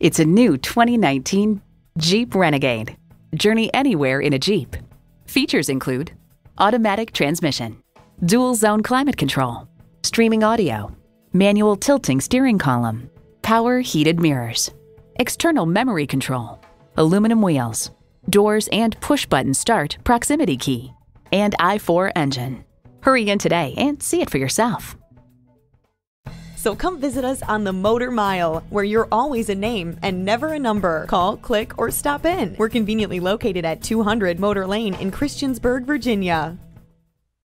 It's a new 2019 Jeep Renegade. Journey anywhere in a Jeep. Features include automatic transmission, dual zone climate control, streaming audio, manual tilting steering column, power heated mirrors, external memory control, aluminum wheels, doors and push-button start proximity key, and i4 engine. Hurry in today and see it for yourself. So come visit us on the Motor Mile, where you're always a name and never a number. Call, click, or stop in. We're conveniently located at 200 Motor Lane in Christiansburg, Virginia.